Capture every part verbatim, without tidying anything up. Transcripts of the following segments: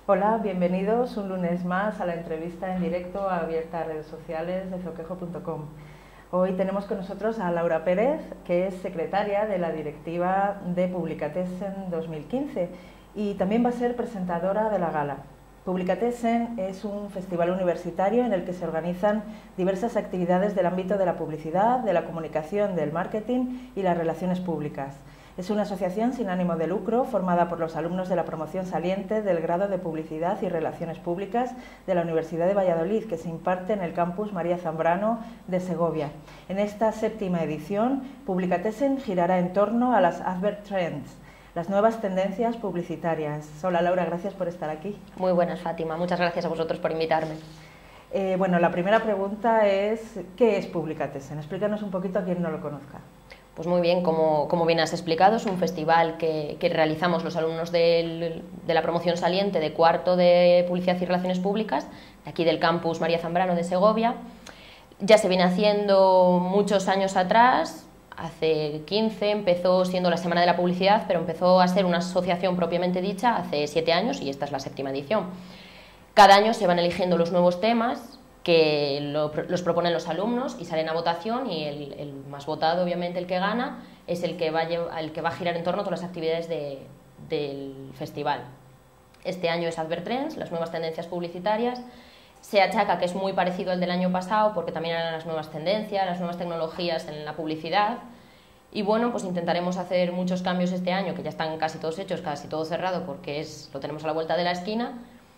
Hola, bienvenidos un lunes más a la entrevista en directo abierta a redes sociales de zoquejo punto com. Hoy tenemos con nosotros a Laura Pérez, que es secretaria de la directiva de Publicatessen dos mil quince y también va a ser presentadora de la gala. Publicatessen es un festival universitario en el que se organizan diversas actividades del ámbito de la publicidad, de la comunicación, del marketing y las relaciones públicas. Es una asociación sin ánimo de lucro formada por los alumnos de la promoción saliente del grado de Publicidad y Relaciones Públicas de la Universidad de Valladolid, que se imparte en el campus María Zambrano de Segovia. En esta séptima edición, Publicatessen girará en torno a las Advert Trends, las nuevas tendencias publicitarias. Hola Laura, gracias por estar aquí. Muy buenas, Fátima, muchas gracias a vosotros por invitarme. Eh, bueno, la primera pregunta es, ¿qué es Publicatessen? Explícanos un poquito a quien no lo conozca. Pues muy bien, como, como bien has explicado, es un festival que, que realizamos los alumnos del, de la promoción saliente de cuarto de Publicidad y Relaciones Públicas, de aquí del campus María Zambrano de Segovia. Ya se viene haciendo muchos años atrás, hace quince, empezó siendo la Semana de la Publicidad, pero empezó a ser una asociación propiamente dicha hace siete años y esta es la séptima edición. Cada año se van eligiendo los nuevos temas que lo, los proponen los alumnos y salen a votación y el, el más votado, obviamente el que gana, es el que va a, el que va a girar en torno a todas las actividades de, del festival. Este año es Advert Trends, las nuevas tendencias publicitarias. Se achaca que es muy parecido al del año pasado porque también eran las nuevas tendencias, las nuevas tecnologías en la publicidad. Y bueno, pues intentaremos hacer muchos cambios este año, que ya están casi todos hechos, casi todo cerrado porque es, lo tenemos a la vuelta de la esquina.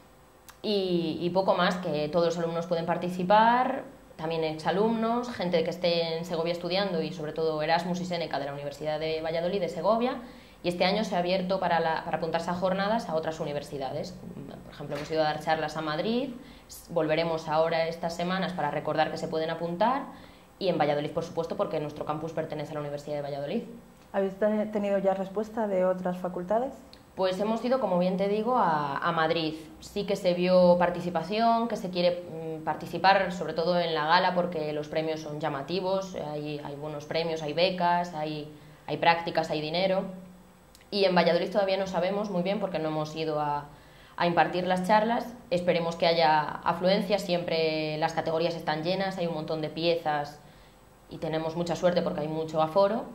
Y, y poco más, que todos los alumnos pueden participar, también exalumnos, gente que esté en Segovia estudiando y sobre todo Erasmus y Seneca de la Universidad de Valladolid de Segovia, y este año se ha abierto para, la, para apuntarse a jornadas a otras universidades. Por ejemplo, hemos ido a dar charlas a Madrid, volveremos ahora estas semanas para recordar que se pueden apuntar, y en Valladolid, por supuesto, porque nuestro campus pertenece a la Universidad de Valladolid. ¿Habéis tenido ya respuesta de otras facultades? Pues hemos ido, como bien te digo, a, a Madrid. Sí que se vio participación, que se quiere mmm, participar sobre todo en la gala porque los premios son llamativos, hay, hay buenos premios, hay becas, hay, hay prácticas, hay dinero. Y en Valladolid todavía no sabemos muy bien porque no hemos ido a, a impartir las charlas. Esperemos que haya afluencia, siempre las categorías están llenas, hay un montón de piezas y tenemos mucha suerte porque hay mucho aforo.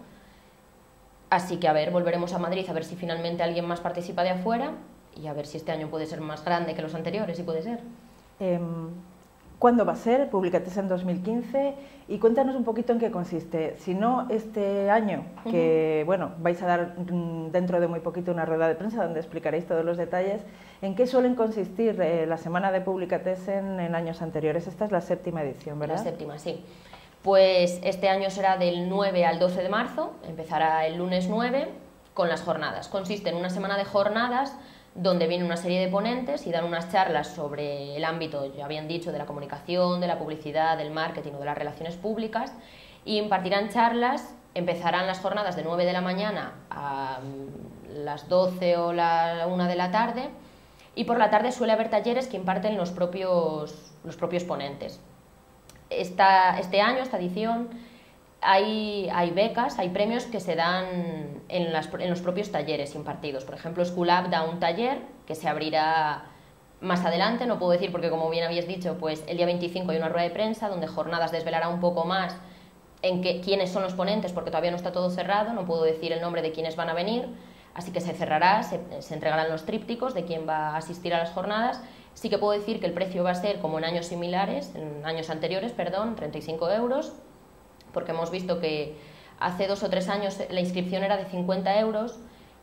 Así que a ver, volveremos a Madrid a ver si finalmente alguien más participa de afuera y a ver si este año puede ser más grande que los anteriores, si puede ser. Eh, ¿Cuándo va a ser? Publicatessen dos mil quince y cuéntanos un poquito en qué consiste. Si no este año, que uh-huh. bueno, vais a dar dentro de muy poquito una rueda de prensa donde explicaréis todos los detalles, ¿en qué suelen consistir eh, la semana de Publicatessen en años anteriores? Esta es la séptima edición, ¿verdad? La séptima, sí. Pues este año será del nueve al doce de marzo, empezará el lunes nueve con las jornadas. Consiste en una semana de jornadas donde viene una serie de ponentes y dan unas charlas sobre el ámbito, ya habían dicho, de la comunicación, de la publicidad, del marketing o de las relaciones públicas, y impartirán charlas. Empezarán las jornadas de nueve de la mañana a las doce o la una de la tarde y por la tarde suele haber talleres que imparten los propios, los propios ponentes. Esta, este año, esta edición, hay, hay becas, hay premios que se dan en, las, en los propios talleres impartidos. Por ejemplo, Schoolab da un taller que se abrirá más adelante, no puedo decir porque, como bien habéis dicho, pues el día veinticinco hay una rueda de prensa donde Jornadas desvelará un poco más en que, quiénes son los ponentes, porque todavía no está todo cerrado, no puedo decir el nombre de quiénes van a venir, así que se cerrará, se, se entregarán los trípticos de quién va a asistir a las jornadas. Sí que puedo decir que el precio va a ser como en años similares, en años anteriores, perdón, treinta y cinco euros, porque hemos visto que hace dos o tres años la inscripción era de cincuenta euros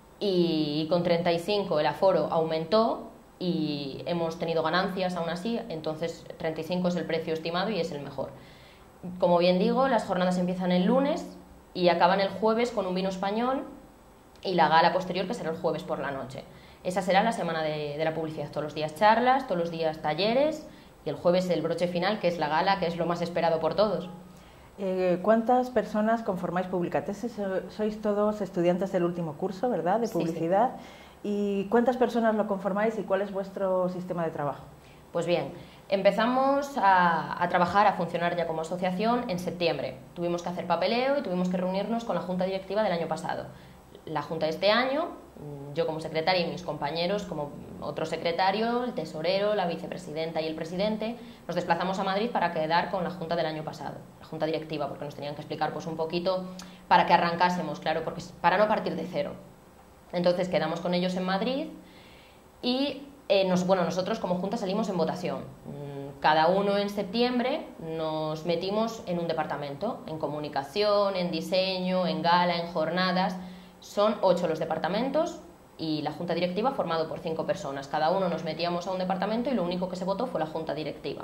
y con treinta y cinco el aforo aumentó y hemos tenido ganancias aún así, entonces treinta y cinco es el precio estimado y es el mejor. Como bien digo, las jornadas empiezan el lunes y acaban el jueves con un vino español y la gala posterior que será el jueves por la noche. Esa será la semana de, de la publicidad, todos los días charlas, todos los días talleres y el jueves el broche final, que es la gala, que es lo más esperado por todos. Eh, ¿Cuántas personas conformáis Publicatessen? Sois todos estudiantes del último curso, ¿verdad?, de publicidad. Sí, sí. ¿Y cuántas personas lo conformáis y cuál es vuestro sistema de trabajo? Pues bien, empezamos a, a trabajar, a funcionar ya como asociación en septiembre. Tuvimos que hacer papeleo y tuvimos que reunirnos con la junta directiva del año pasado. la Junta de este año, yo como secretaria y mis compañeros como otro secretario, el tesorero, la vicepresidenta y el presidente, nos desplazamos a Madrid para quedar con la Junta del año pasado, la Junta directiva, porque nos tenían que explicar pues un poquito para que arrancásemos, claro, porque para no partir de cero. Entonces quedamos con ellos en Madrid y eh, nos, bueno, nosotros como Junta salimos en votación. Cada uno en septiembre nos metimos en un departamento, en comunicación, en diseño, en gala, en jornadas. Son ocho los departamentos y la junta directiva formado por cinco personas. Cada uno nos metíamos a un departamento y lo único que se votó fue la junta directiva.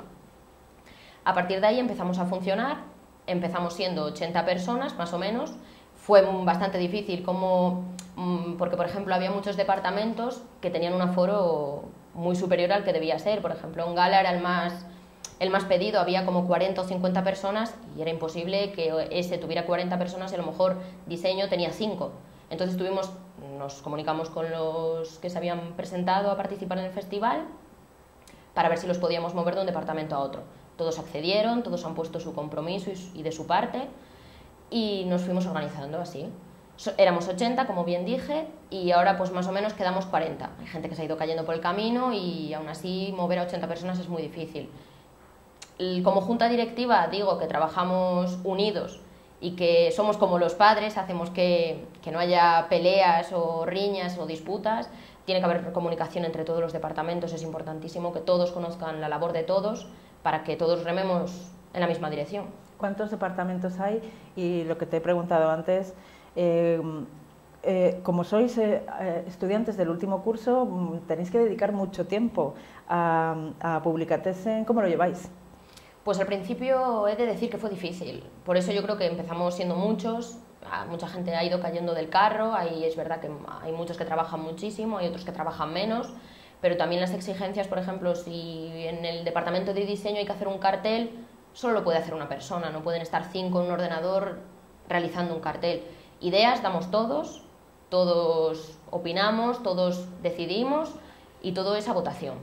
A partir de ahí empezamos a funcionar, empezamos siendo ochenta personas más o menos. Fue bastante difícil como, porque por ejemplo había muchos departamentos que tenían un aforo muy superior al que debía ser. Por ejemplo, en gala era el más, el más pedido, había como cuarenta o cincuenta personas y era imposible que ese tuviera cuarenta personas y a lo mejor diseño tenía cinco. Entonces tuvimos, nos comunicamos con los que se habían presentado a participar en el festival para ver si los podíamos mover de un departamento a otro. Todos accedieron, todos han puesto su compromiso y de su parte y nos fuimos organizando así. Éramos ochenta, como bien dije, y ahora pues más o menos quedamos cuarenta. Hay gente que se ha ido cayendo por el camino y aún así mover a ochenta personas es muy difícil. Como junta directiva digo que trabajamos unidos y que somos como los padres, hacemos que, que no haya peleas o riñas o disputas. Tiene que haber comunicación entre todos los departamentos, es importantísimo que todos conozcan la labor de todos para que todos rememos en la misma dirección. ¿Cuántos departamentos hay? Y lo que te he preguntado antes, eh, eh, como sois eh, estudiantes del último curso, tenéis que dedicar mucho tiempo a, a Publicatessen. ¿Cómo lo lleváis? Pues al principio he de decir que fue difícil, por eso yo creo que empezamos siendo muchos, mucha gente ha ido cayendo del carro, ahí es verdad que hay muchos que trabajan muchísimo, hay otros que trabajan menos, pero también las exigencias, por ejemplo, si en el departamento de diseño hay que hacer un cartel, solo lo puede hacer una persona, no pueden estar cinco en un ordenador realizando un cartel. Ideas damos todos, todos opinamos, todos decidimos y todo es a votación.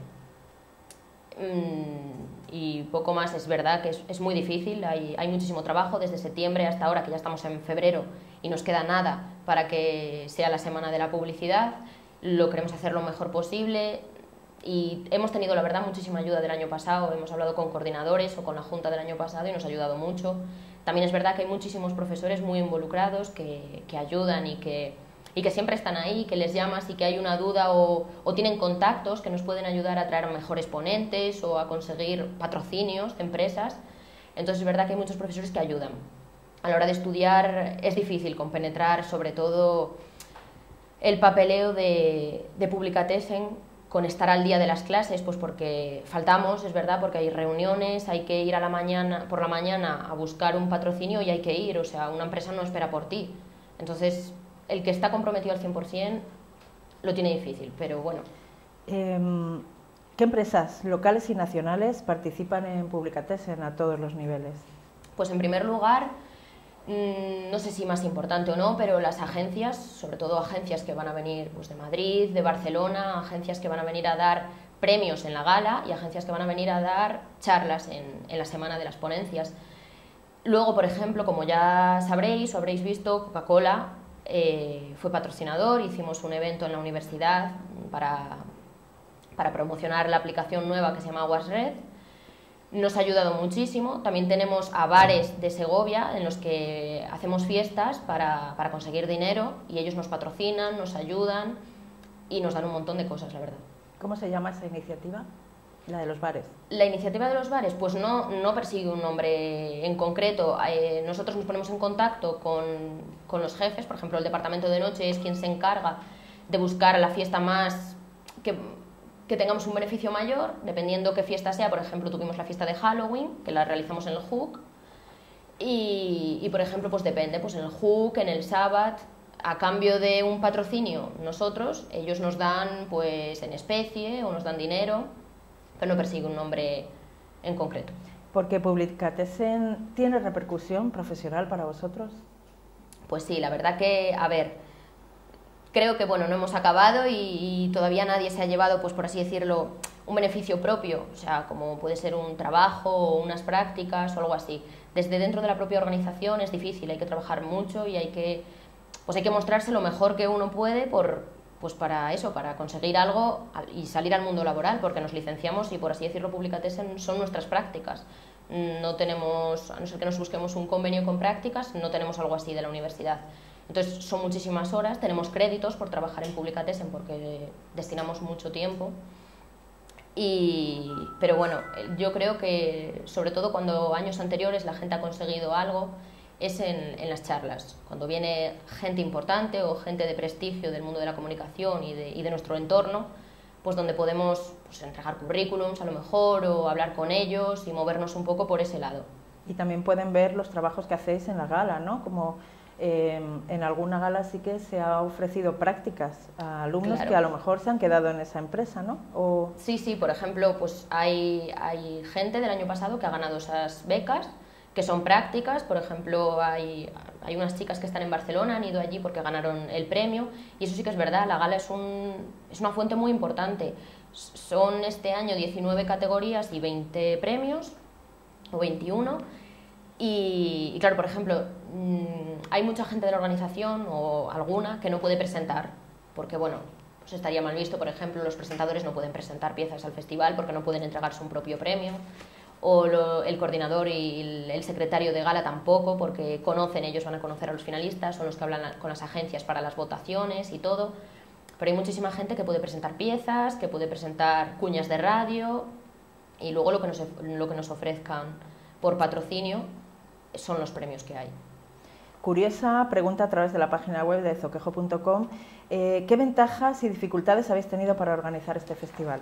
Y poco más, es verdad que es, es muy difícil, hay, hay muchísimo trabajo desde septiembre hasta ahora, que ya estamos en febrero y nos queda nada para que sea la semana de la publicidad. Lo queremos hacer lo mejor posible y hemos tenido, la verdad, muchísima ayuda del año pasado. Hemos hablado con coordinadores o con la junta del año pasado y nos ha ayudado mucho. También es verdad que hay muchísimos profesores muy involucrados que, que ayudan y que, y que siempre están ahí, que les llamas y que hay una duda o, o tienen contactos que nos pueden ayudar a traer mejores ponentes o a conseguir patrocinios de empresas. Entonces es verdad que hay muchos profesores que ayudan. A la hora de estudiar es difícil compenetrar sobre todo el papeleo de, de Publicatessen con estar al día de las clases, pues porque faltamos, es verdad, porque hay reuniones, hay que ir a la mañana, por la mañana a buscar un patrocinio y hay que ir, o sea, una empresa no espera por ti. Entonces, el que está comprometido al cien por cien lo tiene difícil, pero bueno. Eh, ¿Qué empresas locales y nacionales participan en Publicatessen a todos los niveles? Pues en primer lugar, no sé si más importante o no, pero las agencias, sobre todo agencias que van a venir pues, de Madrid, de Barcelona, agencias que van a venir a dar premios en la gala y agencias que van a venir a dar charlas en, en la semana de las ponencias. Luego, por ejemplo, como ya sabréis o habréis visto, Coca-Cola eh, fue patrocinador, hicimos un evento en la universidad para, para promocionar la aplicación nueva que se llama WasRed. Nos ha ayudado muchísimo. También tenemos a bares de Segovia en los que hacemos fiestas para, para conseguir dinero y ellos nos patrocinan, nos ayudan y nos dan un montón de cosas, la verdad. ¿Cómo se llama esa iniciativa? La de los bares. La iniciativa de los bares, pues no, no persigue un nombre en concreto. Eh, nosotros nos ponemos en contacto con, con los jefes, por ejemplo, el departamento de noche es quien se encarga de buscar la fiesta más que, que tengamos un beneficio mayor, dependiendo qué fiesta sea. Por ejemplo, tuvimos la fiesta de Halloween, que la realizamos en el Hook, y, y por ejemplo, pues depende, pues en el Hook, en el Sabbath, a cambio de un patrocinio, nosotros, ellos nos dan pues en especie o nos dan dinero, pero no persigue un nombre en concreto. ¿Porque Publicatessen tiene repercusión profesional para vosotros? Pues sí, la verdad que, a ver, creo que bueno, no hemos acabado y, y todavía nadie se ha llevado, pues por así decirlo, un beneficio propio, o sea, como puede ser un trabajo o unas prácticas o algo así. Desde dentro de la propia organización es difícil, hay que trabajar mucho y hay que pues hay que mostrarse lo mejor que uno puede por, pues para eso, para conseguir algo y salir al mundo laboral, porque nos licenciamos y, por así decirlo, Publicatessen son nuestras prácticas. No tenemos, a no ser que nos busquemos un convenio con prácticas, no tenemos algo así de la universidad. Entonces son muchísimas horas, tenemos créditos por trabajar en Publicatessen porque destinamos mucho tiempo. Y, pero bueno, yo creo que sobre todo cuando años anteriores la gente ha conseguido algo es en, en las charlas, cuando viene gente importante o gente de prestigio del mundo de la comunicación y de, y de nuestro entorno, pues donde podemos pues, entregar currículums a lo mejor o hablar con ellos y movernos un poco por ese lado. Y también pueden ver los trabajos que hacéis en la gala, ¿no? Como eh, en alguna gala sí que se ha ofrecido prácticas a alumnos claro. que a lo mejor se han quedado en esa empresa, ¿no? O... Sí, sí, por ejemplo, pues hay, hay gente del año pasado que ha ganado esas becas, que son prácticas. Por ejemplo, hay, hay unas chicas que están en Barcelona, han ido allí porque ganaron el premio, y eso sí que es verdad, la gala es, un, es una fuente muy importante. Son este año diecinueve categorías y veinte premios, o veintiuno, y, y claro, por ejemplo, hay mucha gente de la organización, o alguna, que no puede presentar, porque bueno, pues estaría mal visto. Por ejemplo, los presentadores no pueden presentar piezas al festival porque no pueden entregarse un propio premio, o lo, el coordinador y el, el secretario de gala tampoco, porque conocen, ellos van a conocer a los finalistas, son los que hablan con las agencias para las votaciones y todo, pero hay muchísima gente que puede presentar piezas, que puede presentar cuñas de radio, y luego lo que nos, lo que nos ofrezcan por patrocinio son los premios que hay. Curiosa pregunta a través de la página web de zoquejo punto com, eh, ¿qué ventajas y dificultades habéis tenido para organizar este festival?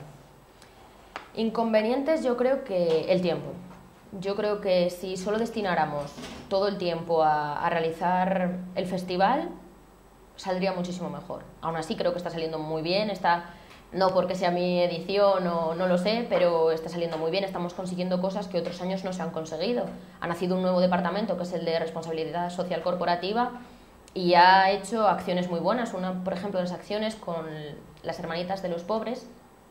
Inconvenientes, yo creo que el tiempo. Yo creo que si solo destináramos todo el tiempo a, a realizar el festival, saldría muchísimo mejor. Aún así creo que está saliendo muy bien, está, no porque sea mi edición o no lo sé, pero está saliendo muy bien, estamos consiguiendo cosas que otros años no se han conseguido. Ha nacido un nuevo departamento que es el de responsabilidad social corporativa y ha hecho acciones muy buenas. Una, por ejemplo, de las acciones con las hermanitas de los pobres,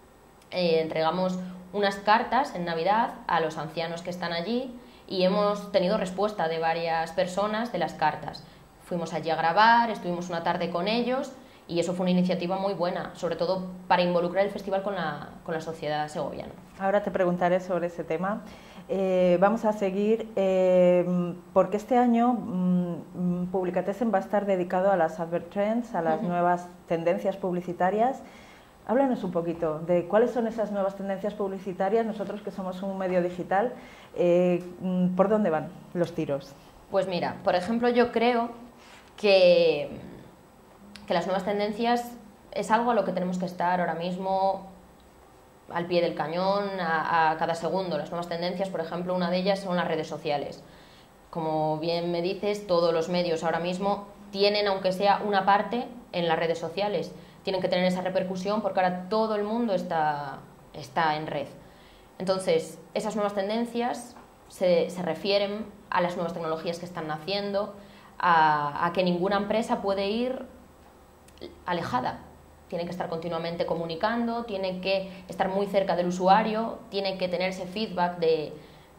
eh, entregamos unas cartas en Navidad a los ancianos que están allí y hemos tenido respuesta de varias personas de las cartas. Fuimos allí a grabar, estuvimos una tarde con ellos y eso fue una iniciativa muy buena, sobre todo para involucrar el festival con la, con la sociedad segoviana. Ahora te preguntaré sobre ese tema. Eh, vamos a seguir, eh, porque este año mmm, Publicatessen va a estar dedicado a las Advert Trends, a las uh-huh. nuevas tendencias publicitarias. Háblanos un poquito de cuáles son esas nuevas tendencias publicitarias, nosotros que somos un medio digital, eh, ¿por dónde van los tiros? Pues mira, por ejemplo, yo creo que, que las nuevas tendencias es algo a lo que tenemos que estar ahora mismo al pie del cañón, a, a cada segundo. Las nuevas tendencias, por ejemplo, una de ellas son las redes sociales. Como bien me dices, todos los medios ahora mismo tienen, aunque sea una parte, en las redes sociales. Tienen que tener esa repercusión porque ahora todo el mundo está, está en red. Entonces, esas nuevas tendencias se, se refieren a las nuevas tecnologías que están naciendo, a, a que ninguna empresa puede ir alejada. Tiene que estar continuamente comunicando, tiene que estar muy cerca del usuario, tiene que tener ese feedback de,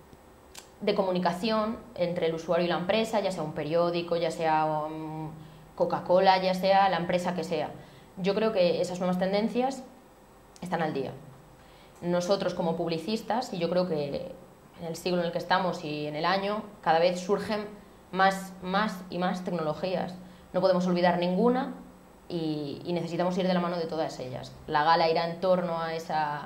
de comunicación entre el usuario y la empresa, ya sea un periódico, ya sea um, Coca-Cola, ya sea la empresa que sea. Yo creo que esas nuevas tendencias están al día. Nosotros como publicistas, y yo creo que en el siglo en el que estamos y en el año, cada vez surgen más, más y más tecnologías. No podemos olvidar ninguna y, y necesitamos ir de la mano de todas ellas. La gala irá en torno a, esa,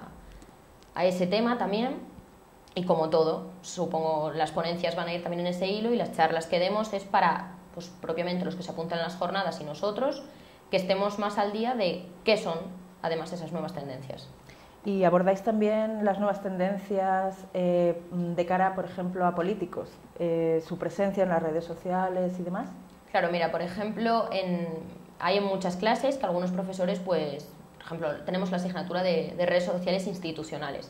a ese tema también, y como todo, supongo las ponencias van a ir también en ese hilo, y las charlas que demos es para, pues, propiamente los que se apuntan a las jornadas y nosotros, que estemos más al día de qué son, además, esas nuevas tendencias. ¿Y abordáis también las nuevas tendencias eh, de cara, por ejemplo, a políticos? Eh, ¿Su presencia en las redes sociales y demás? Claro, mira, por ejemplo, en, hay en muchas clases que algunos profesores, pues, por ejemplo, tenemos la asignatura de, de redes sociales institucionales.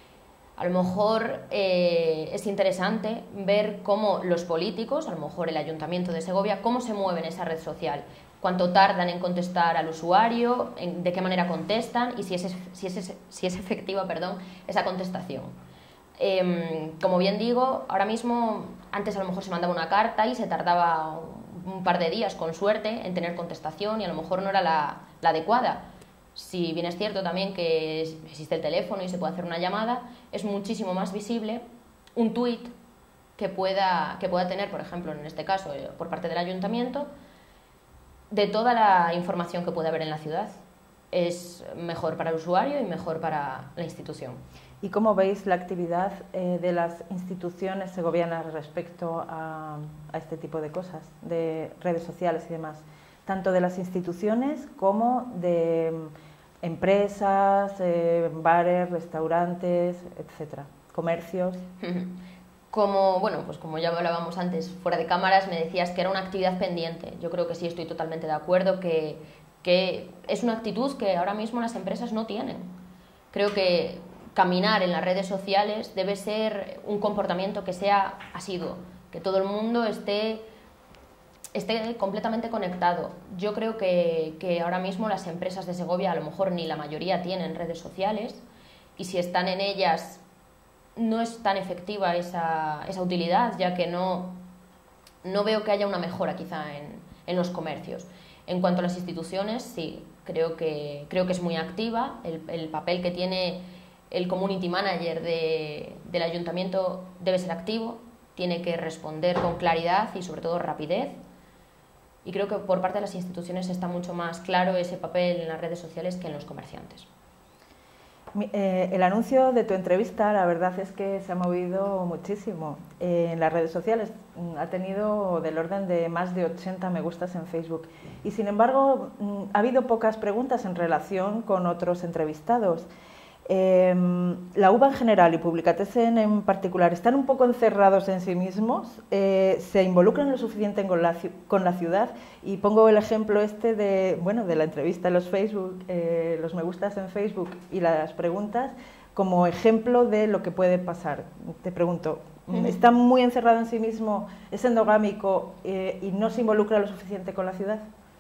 A lo mejor eh, es interesante ver cómo los políticos, a lo mejor el Ayuntamiento de Segovia, cómo se mueven en esa red social, cuánto tardan en contestar al usuario, en, de qué manera contestan y si es, si es, si es efectiva, perdón, esa contestación. Eh, como bien digo, ahora mismo, antes a lo mejor se mandaba una carta y se tardaba un un par de días, con suerte, en tener contestación y a lo mejor no era la, la adecuada. Si bien es cierto también que existe el teléfono y se puede hacer una llamada, es muchísimo más visible un tuit que pueda, que pueda tener, por ejemplo, en este caso, por parte del ayuntamiento, de toda la información que puede haber en la ciudad. Es mejor para el usuario y mejor para la institución. ¿Y cómo veis la actividad eh, de las instituciones segovianas respecto a, a este tipo de cosas, de redes sociales y demás? Tanto de las instituciones como de mm, empresas, eh, bares, restaurantes, etcétera, comercios. Como, bueno, pues como ya hablábamos antes, fuera de cámaras, me decías que era una actividad pendiente. Yo creo que sí, estoy totalmente de acuerdo, que, que es una actitud que ahora mismo las empresas no tienen. Creo que caminar en las redes sociales debe ser un comportamiento que sea asiduo, que todo el mundo esté, esté completamente conectado. Yo creo que, que ahora mismo las empresas de Segovia, a lo mejor ni la mayoría tienen redes sociales, y si están en ellas no es tan efectiva esa, esa utilidad, ya que no, no veo que haya una mejora quizá en, en los comercios. En cuanto a las instituciones, sí, creo que, creo que es muy activa. El, el papel que tiene el community manager de, del ayuntamiento debe ser activo, tiene que responder con claridad y sobre todo rapidez. Y creo que por parte de las instituciones está mucho más claro ese papel en las redes sociales que en los comerciantes. Eh, el anuncio de tu entrevista, la verdad es que se ha movido muchísimo eh, en las redes sociales. Ha tenido del orden de más de ochenta me gustas en Facebook. Y sin embargo, ha habido pocas preguntas en relación con otros entrevistados. Eh, la U B A en general y Publicatessen en particular están un poco encerrados en sí mismos, eh, se involucran lo suficiente con la, con la ciudad, y pongo el ejemplo este de, bueno, de la entrevista en los Facebook, eh, los me gustas en Facebook y las preguntas como ejemplo de lo que puede pasar. Te pregunto, ¿está muy encerrado en sí mismo, es endogámico eh, y no se involucra lo suficiente con la ciudad?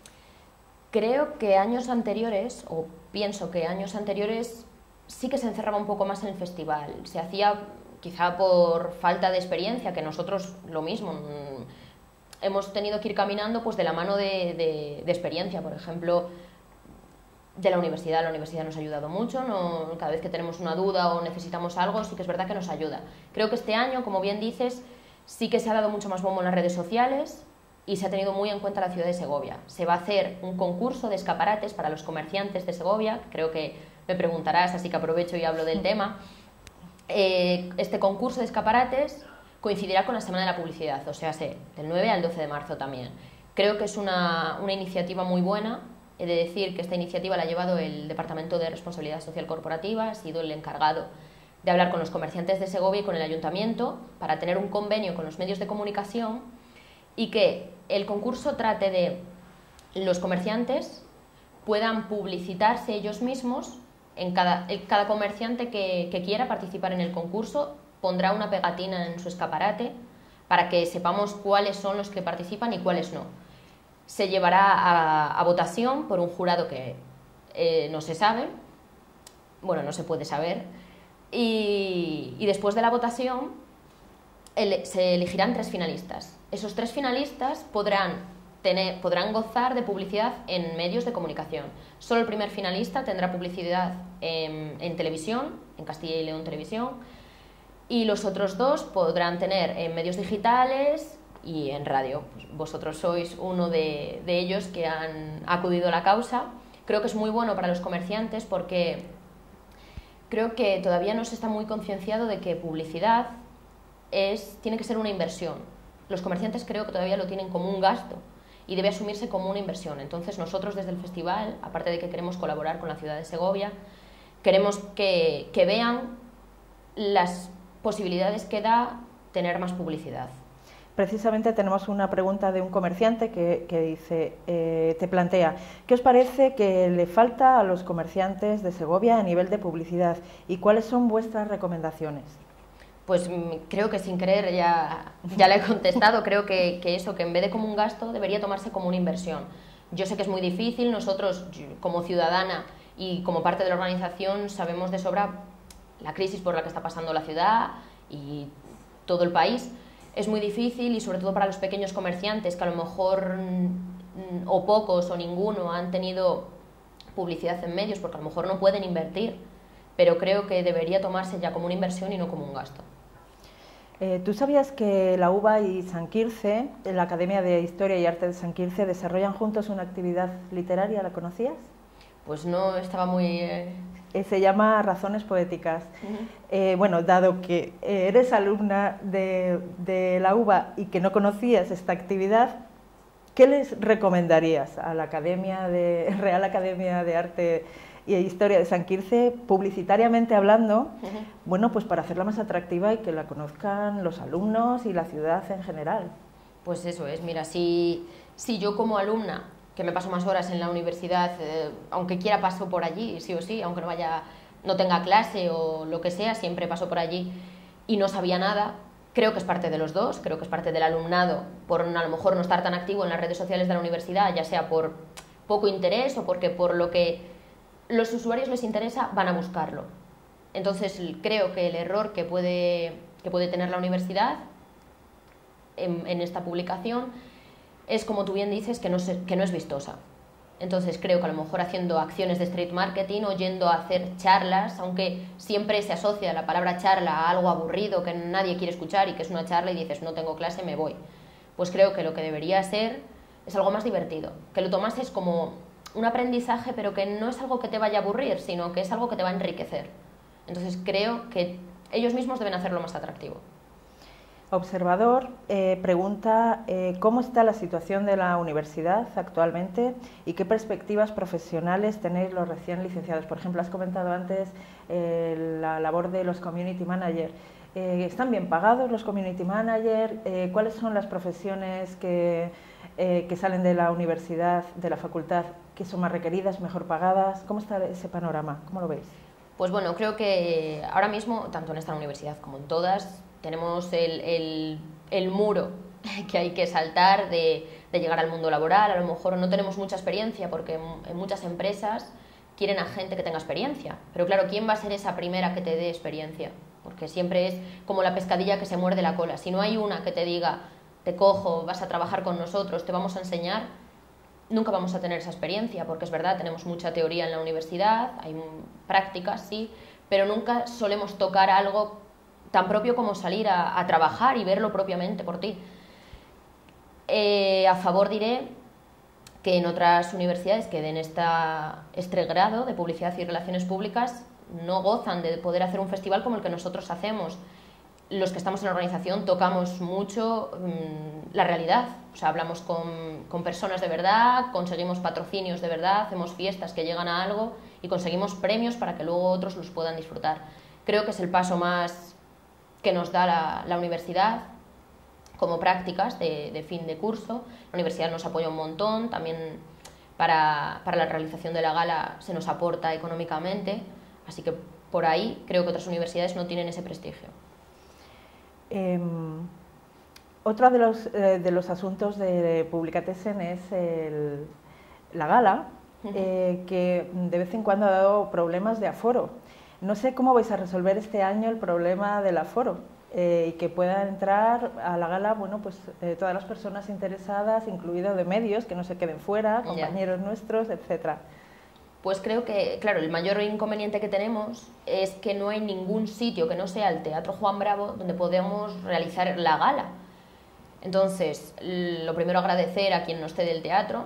Creo que años anteriores, o pienso que años anteriores, sí que se encerraba un poco más en el festival. Se hacía quizá por falta de experiencia, que nosotros lo mismo, hemos tenido que ir caminando pues de la mano de, de, de experiencia. Por ejemplo, de la universidad, la universidad nos ha ayudado mucho, no, cada vez que tenemos una duda o necesitamos algo, sí que es verdad que nos ayuda. Creo que este año, como bien dices, sí que se ha dado mucho más bombo en las redes sociales y se ha tenido muy en cuenta la ciudad de Segovia. Se va a hacer un concurso de escaparates para los comerciantes de Segovia, creo que me preguntarás, así que aprovecho y hablo del tema. Eh, este concurso de escaparates coincidirá con la Semana de la Publicidad, o sea, sí, del nueve al doce de marzo también. Creo que es una, una iniciativa muy buena. He de decir que esta iniciativa la ha llevado el Departamento de Responsabilidad Social Corporativa, ha sido el encargado de hablar con los comerciantes de Segovia y con el Ayuntamiento para tener un convenio con los medios de comunicación y que el concurso trate de los comerciantes puedan publicitarse ellos mismos. En cada, cada comerciante que, que quiera participar en el concurso pondrá una pegatina en su escaparate para que sepamos cuáles son los que participan y cuáles no. Se llevará a, a votación por un jurado que eh, no se sabe, bueno, no se puede saber, y, y después de la votación ele, se elegirán tres finalistas. Esos tres finalistas podrán Tener, podrán gozar de publicidad en medios de comunicación. Solo el primer finalista tendrá publicidad en, en televisión, en Castilla y León Televisión, y los otros dos podrán tener en medios digitales y en radio. Pues vosotros sois uno de, de ellos que han acudido a la causa. Creo que es muy bueno para los comerciantes porque creo que todavía no se está muy concienciado de que publicidad es, tiene que ser una inversión. Los comerciantes creo que todavía lo tienen como un gasto y debe asumirse como una inversión. Entonces nosotros desde el festival, aparte de que queremos colaborar con la ciudad de Segovia, queremos que, que vean las posibilidades que da tener más publicidad. Precisamente tenemos una pregunta de un comerciante que, que dice, eh, te plantea, ¿qué os parece que le falta a los comerciantes de Segovia a nivel de publicidad y cuáles son vuestras recomendaciones? Pues creo que sin querer ya, ya le he contestado. Creo que, que eso, que en vez de como un gasto, debería tomarse como una inversión. Yo sé que es muy difícil, nosotros como ciudadana y como parte de la organización sabemos de sobra la crisis por la que está pasando la ciudad y todo el país, es muy difícil, y sobre todo para los pequeños comerciantes que a lo mejor mm, o pocos o ninguno han tenido publicidad en medios, porque a lo mejor no pueden invertir, pero creo que debería tomarse ya como una inversión y no como un gasto. Eh, ¿Tú sabías que la U B A y San Quirce, la Academia de Historia y Arte de San Quirce, desarrollan juntos una actividad literaria? ¿La conocías? Pues no estaba muy... Eh... Eh, se llama Razones Poéticas. Uh-huh. eh, bueno, dado que eres alumna de, de la U B A y que no conocías esta actividad, ¿qué les recomendarías a la Academia de, Real Academia de Arte y Historia de San Quirce, publicitariamente hablando, uh-huh. bueno, pues para hacerla más atractiva y que la conozcan los alumnos y la ciudad en general? Pues eso es, mira, si, si yo como alumna, que me paso más horas en la universidad, eh, aunque quiera paso por allí, sí o sí, aunque no vaya, no tenga clase o lo que sea, siempre paso por allí y no sabía nada, creo que es parte de los dos, creo que es parte del alumnado, por a lo mejor no estar tan activo en las redes sociales de la universidad, ya sea por poco interés o porque por lo que los usuarios les interesa, van a buscarlo. Entonces creo que el error que puede, que puede tener la universidad en, en esta publicación es, como tú bien dices, que no, se, que no es vistosa. Entonces creo que a lo mejor haciendo acciones de street marketing o yendo a hacer charlas, aunque siempre se asocia la palabra charla a algo aburrido que nadie quiere escuchar y que es una charla y dices no tengo clase, me voy. Pues creo que lo que debería ser es algo más divertido, que lo tomases como un aprendizaje, pero que no es algo que te vaya a aburrir, sino que es algo que te va a enriquecer. Entonces creo que ellos mismos deben hacerlo más atractivo. Observador eh, pregunta eh, cómo está la situación de la universidad actualmente y qué perspectivas profesionales tenéis los recién licenciados. Por ejemplo, has comentado antes eh, la labor de los community managers. Eh, ¿Están bien pagados los community managers? Eh, ¿Cuáles son las profesiones que, eh, que salen de la universidad, de la facultad, que son más requeridas, mejor pagadas? ¿Cómo está ese panorama? ¿Cómo lo veis? Pues bueno, creo que ahora mismo, tanto en esta universidad como en todas, tenemos el, el, el muro que hay que saltar de, de llegar al mundo laboral. A lo mejor no tenemos mucha experiencia porque en, en muchas empresas quieren a gente que tenga experiencia. Pero claro, ¿quién va a ser esa primera que te dé experiencia? Porque siempre es como la pescadilla que se muerde la cola. Si no hay una que te diga, te cojo, vas a trabajar con nosotros, te vamos a enseñar, nunca vamos a tener esa experiencia, porque es verdad, tenemos mucha teoría en la universidad, hay prácticas, sí, pero nunca solemos tocar algo tan propio como salir a, a trabajar y verlo propiamente por ti. Eh, a favor diré que en otras universidades que den esta, este grado de publicidad y relaciones públicas no gozan de poder hacer un festival como el que nosotros hacemos. Los que estamos en la organización tocamos mucho mmm, la realidad, o sea, hablamos con, con personas de verdad, conseguimos patrocinios de verdad, hacemos fiestas que llegan a algo y conseguimos premios para que luego otros los puedan disfrutar. Creo que es el paso más que nos da la, la universidad como prácticas de, de fin de curso. La universidad nos apoya un montón, también para, para la realización de la gala se nos aporta económicamente, así que por ahí creo que otras universidades no tienen ese prestigio. Eh, otro de los, eh, de los asuntos de Publicatessen es el, la gala, uh-huh. eh, que de vez en cuando ha dado problemas de aforo. No sé cómo vais a resolver este año el problema del aforo eh, y que puedan entrar a la gala, bueno, pues eh, todas las personas interesadas, incluido de medios, que no se queden fuera, compañeros yeah. nuestros, etcétera. Pues creo que, claro, el mayor inconveniente que tenemos es que no hay ningún sitio que no sea el Teatro Juan Bravo donde podamos realizar la gala. Entonces, lo primero agradecer a quien nos cede el teatro,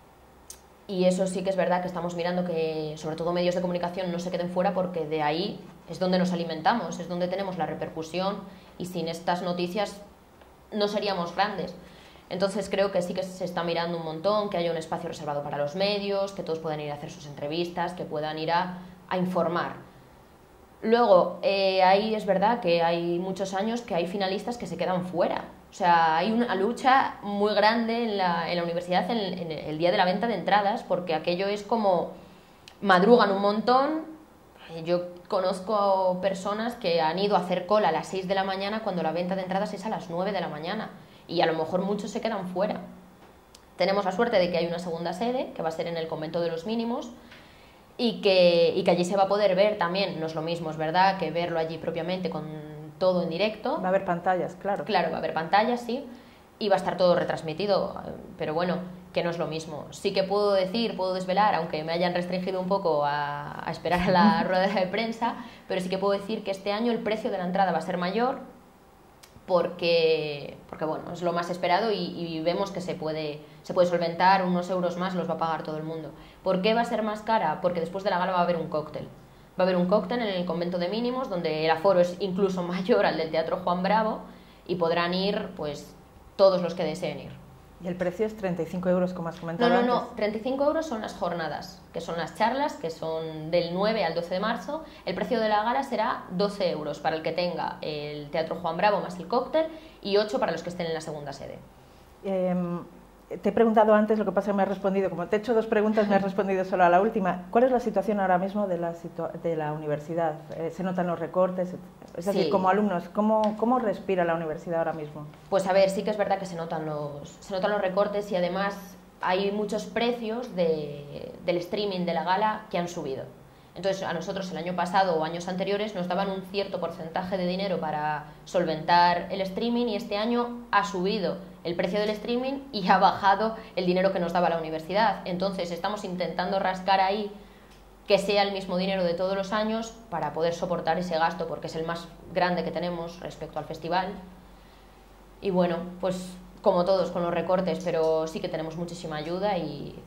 y eso sí que es verdad que estamos mirando que, sobre todo medios de comunicación, no se queden fuera, porque de ahí es donde nos alimentamos, es donde tenemos la repercusión, y sin estas noticias no seríamos grandes. Entonces creo que sí que se está mirando un montón, que haya un espacio reservado para los medios, que todos puedan ir a hacer sus entrevistas, que puedan ir a, a informar. Luego, eh, ahí es verdad que hay muchos años que hay finalistas que se quedan fuera. O sea, hay una lucha muy grande en la, en la universidad en el, en el día de la venta de entradas, porque aquello es como madrugan un montón. Yo conozco personas que han ido a hacer cola a las seis de la mañana cuando la venta de entradas es a las nueve de la mañana, y a lo mejor muchos se quedan fuera. Tenemos la suerte de que hay una segunda sede, que va a ser en el Convento de los Mínimos, y que, y que allí se va a poder ver también. No es lo mismo, es verdad, que verlo allí propiamente con todo en directo. Va a haber pantallas, claro. Claro, va a haber pantallas, sí, y va a estar todo retransmitido, pero bueno, que no es lo mismo. Sí que puedo decir, puedo desvelar, aunque me hayan restringido un poco a, a esperar a la rueda de prensa, pero sí que puedo decir que este año el precio de la entrada va a ser mayor porque, porque bueno, es lo más esperado y, y vemos que se puede, se puede solventar, unos euros más los va a pagar todo el mundo. ¿Por qué va a ser más cara? Porque después de la gala va a haber un cóctel. Va a haber un cóctel en el convento de mínimos, donde el aforo es incluso mayor al del Teatro Juan Bravo, y podrán ir pues todos los que deseen ir. Y el precio es treinta y cinco euros, como has comentado No, no, antes. no, treinta y cinco euros son las jornadas, que son las charlas, que son del nueve al doce de marzo. El precio de la gala será doce euros para el que tenga el Teatro Juan Bravo más el cóctel y ocho para los que estén en la segunda sede. Eh, te he preguntado antes, lo que pasa es que me has respondido, como te he hecho dos preguntas, me has respondido solo a la última. ¿Cuál es la situación ahora mismo de la, de la universidad? Eh, ¿Se notan los recortes? Es decir, Sí. como alumnos, ¿cómo, ¿cómo respira la universidad ahora mismo? Pues a ver, sí que es verdad que se notan los, se notan los recortes y además hay muchos precios de, del streaming de la gala que han subido. Entonces a nosotros el año pasado o años anteriores nos daban un cierto porcentaje de dinero para solventar el streaming y este año ha subido el precio del streaming y ha bajado el dinero que nos daba la universidad. Entonces estamos intentando rascar ahí que sea el mismo dinero de todos los años para poder soportar ese gasto, porque es el más grande que tenemos respecto al festival. Y bueno, pues como todos con los recortes, pero sí que tenemos muchísima ayuda y,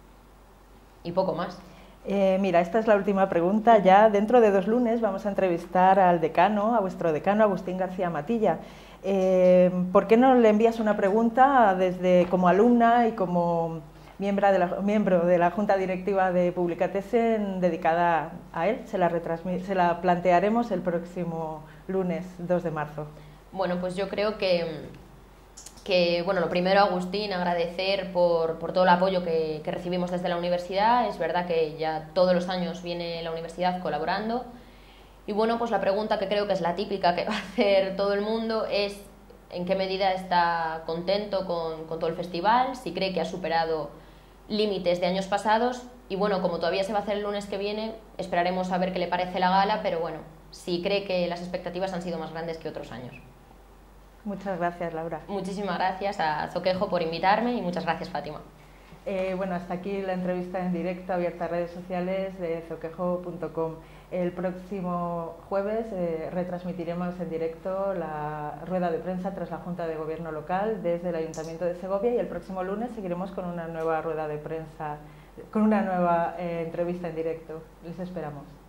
y poco más. Eh, mira, esta es la última pregunta. Ya dentro de dos lunes vamos a entrevistar al decano, a vuestro decano, Agustín García Matilla. Eh, ¿Por qué no le envías una pregunta desde como alumna y como miembro de la, miembro de la Junta Directiva de Publicatessen dedicada a él? Se la, se la plantearemos el próximo lunes dos de marzo. Bueno, pues yo creo que, que bueno, lo primero, Agustín, agradecer por, por todo el apoyo que, que recibimos desde la universidad. Es verdad que ya todos los años viene la universidad colaborando. Y bueno, pues la pregunta que creo que es la típica que va a hacer todo el mundo es en qué medida está contento con, con todo el festival, si cree que ha superado límites de años pasados. Y bueno, como todavía se va a hacer el lunes que viene, esperaremos a ver qué le parece la gala, pero bueno, si cree que las expectativas han sido más grandes que otros años. Muchas gracias, Laura. Muchísimas gracias a Zoquejo por invitarme y muchas gracias, Fátima. Eh, bueno, hasta aquí la entrevista en directo abierta a redes sociales de zoquejo punto com. El próximo jueves eh, retransmitiremos en directo la rueda de prensa tras la Junta de Gobierno local desde el Ayuntamiento de Segovia y el próximo lunes seguiremos con una nueva rueda de prensa, con una nueva eh, entrevista en directo. Les esperamos.